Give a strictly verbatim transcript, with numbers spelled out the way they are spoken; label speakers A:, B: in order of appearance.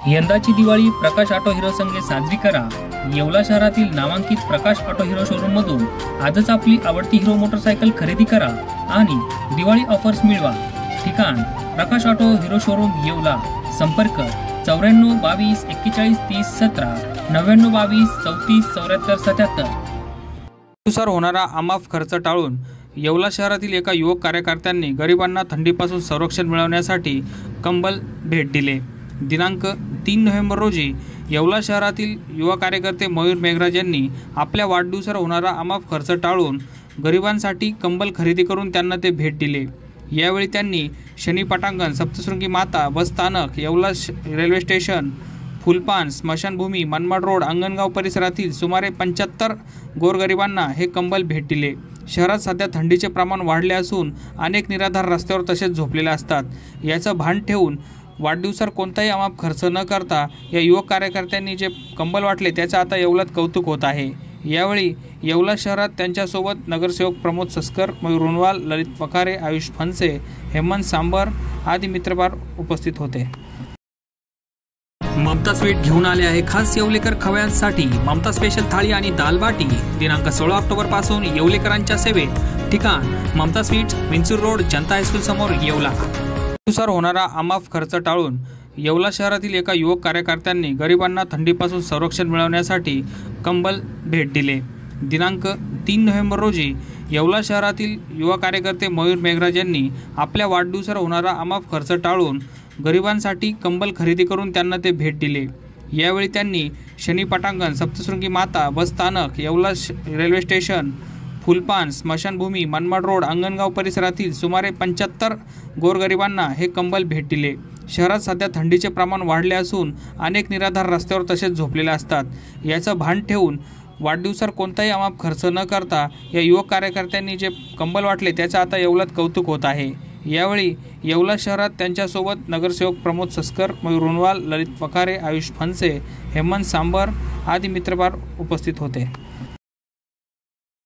A: यंदाची दिवाळी प्रकाश auto hero संघे साजरी करा। येवला शहरातील नामांकित प्रकाश ऑटो हिरो शोरूम मधून आजच आपली आवडती हिरो मोटरसायकल खरेदी करा आणि दिवाळी ऑफर्स मिळवा। ठिकाण Prakash auto hero showroom Yeola. संपर्क चौऱ्याण्णव बावीस एक्केचाळीस तीस सतरा नव्याण्णव बावीस चौतीस चौऱ्याहत्तर सत्याहत्तर।
B: नुसार होणारा अमाफ खर्च टाळून येवला शहरातील एका युवक कार्यकर्त्यांनी गरिबांना थंडीपासून संरक्षण मिळवण्यासाठी कंबल भेट दिले। दिनांक तीन नोव्हेंबर रोजी येवला शहरातील युवा कार्यकर्ते मयूर मेघराज यांनी आपल्या वाढदिवसावर होणारा अमाफ खर्च टाळून गरिबांसाठी कंबल खरेदी करून त्यांना ते भेट दिले। यावेळी त्यांनी शनी पटांगण, सप्तशृंगी माता बस स्थानक, येवला रेल्वे स्टेशन, फुलपान, स्मशानभूमी, मनमाड रोड, अंगणगाव परिसरातील सुमारे पंच्याहत्तर गोरगरिबांना हे कंबल भेट दिले। शहरात सध्या थंडीचे प्रमाण वाढले असून अनेक निराधार रस्त्यावर तसेच झोपलेले असतात। याचं भान ठेवून वाढदिवसावर कोणताही अमाप खर्च न करता या युवक कार्यकर्त्यांनी जे कंबल वाटले त्याचं आता येवल्यात कौतुक होत आहे। यावेळी येवला शहरात त्यांच्यासोबत नगरसेवक प्रमोद सस्कर, मयूर रुनवाल, ललित पखारे, आयुष फनसे, हेमंत सांबर आदी मित्रपार उपस्थित होते।
A: ममता स्वीट घेऊन आले आहे खास येवलेकर खवयांसाठी ममता स्पेशल थाळी आणि दाल बाटी। दिनांक सोळा ऑक्टोबर पासून येवलेकरांच्या सेवेत। ठिकाण Mamata sweet, Vinchur road, Janata high school समोर, येवला।
B: नुसार होणारा अमाफ खर्च टाळून येवला शहरातील एका युवक कार्यकर्त्यांनी गरिबांना थंडीपासून संरक्षण मिळवण्यासाठी कंबल भेट दिले। दिनांक तीन नोव्हेंबर रोजी येवला शहरातील युवा कार्यकर्ते मयूर मेघराज यांनी आपल्या वाढदिवसावर होणारा अमाफ खर्च टाळून गरिबांसाठी कंबल खरेदी करून त्यांना ते भेट दिले। यावेळी त्यांनी शनी पटांगण, सप्तशृंगी माता बस स्थानक, येवला रेल्वे स्टेशन, फुलपान, स्मशानभूमी, मनमाड रोड, अंगणगाव परिसरातील सुमारे पंच्याहत्तर गोरगरिबांना हे कंबल भेट दिले। शहरात सध्या थंडीचे प्रमाण वाढले असून अनेक निराधार रस्त्यावर तसेच झोपलेले असतात। याचं भान ठेवून वाढदिवसावर कोणताही अमाप खर्च न करता या युवक कार्यकर्त्यांनी जे कंबल वाटले त्याचं आता येवल्यात कौतुक होत आहे। यावेळी येवला शहरात त्यांच्यासोबत नगरसेवक प्रमोद सस्कर, मयूर रुनवाल, ललित पखारे, आयुष फनसे, हेमंत सांबर आदी मित्रपार उपस्थित होते।